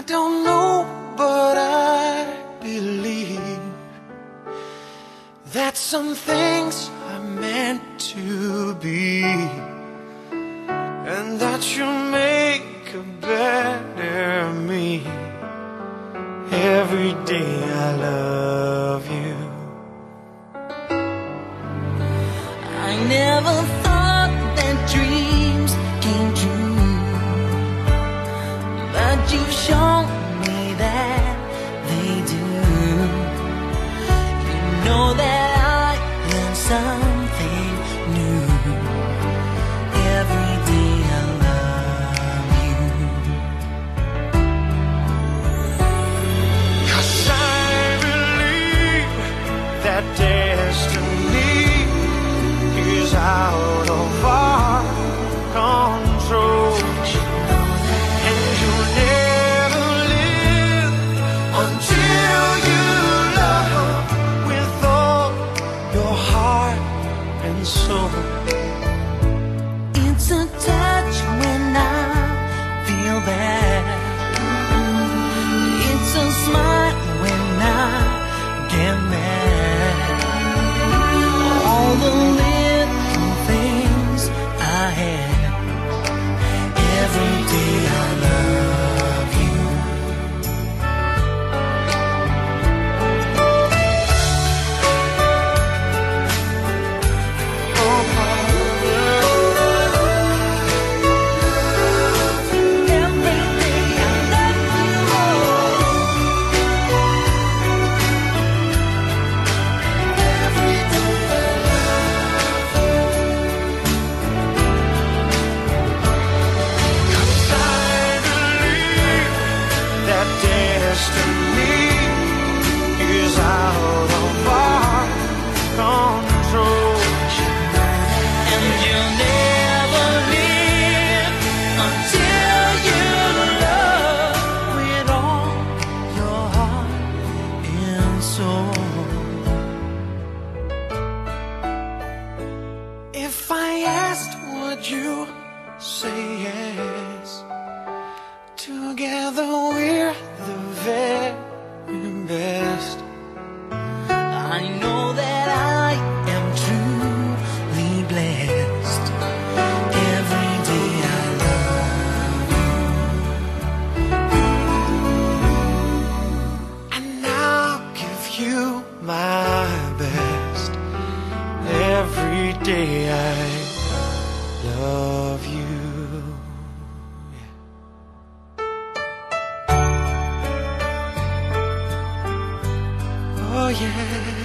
don't know, but I believe that some things are meant to be, and that you'll make a better me. Every day I love you. I never thought that dreams came true, but you've shown me that they do. You know that I learned something new. Every day I love you. 'Cause I believe that destiny is out of our control, and you'll never live until you love with all your heart and soul. It's a touch when I feel bad. It's a smile when I get mad. All the little things I had. Every day I love you. Every day I love you. Every day I That destiny is out of our control, and you'll never live until you love with all your heart and soul. If I asked, would you say yes? Together we're the very best. I know that I am truly blessed. Every day I love you. And I'll give you my best. Every day I love you. Oh yeah.